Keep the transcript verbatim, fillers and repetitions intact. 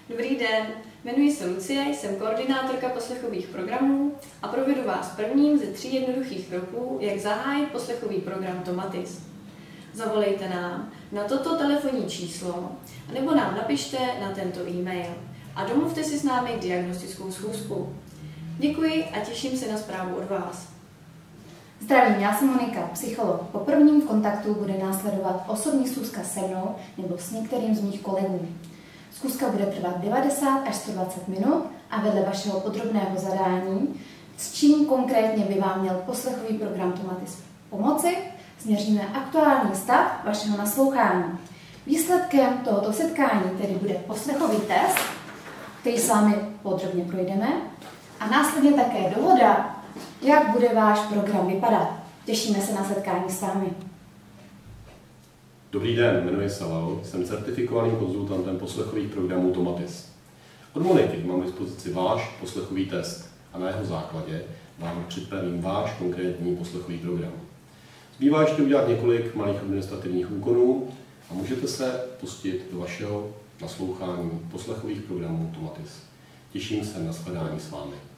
Dobrý den, jmenuji se Lucie, jsem koordinátorka poslechových programů a provedu vás prvním ze tří jednoduchých kroků, jak zahájit poslechový program Tomatis. Zavolejte nám na toto telefonní číslo nebo nám napište na tento e-mail a domluvte si s námi diagnostickou schůzku. Děkuji a těším se na zprávu od vás. Zdravím, já jsem Monika, psycholog. Po prvním kontaktu bude následovat osobní schůzka se mnou nebo s některým z mých kolegů. Schůzka bude trvat devadesát až sto dvacet minut a vedle vašeho podrobného zadání, s čím konkrétně by vám měl poslechový program Tomatis pomoci, změříme aktuální stav vašeho naslouchání. Výsledkem tohoto setkání tedy bude poslechový test, který s vámi podrobně projdeme, a následně také dohoda, jak bude váš program vypadat. Těšíme se na setkání s vámi. Dobrý den, jmenuji se Leo, jsem certifikovaným konzultantem poslechových programů Tomatis. Od Moniky mám k dispozici váš poslechový test a na jeho základě vám připravím váš konkrétní poslechový program. Zbývá ještě udělat několik malých administrativních úkonů a můžete se pustit do vašeho naslouchání poslechových programů Tomatis. Těším se na shledání s vámi.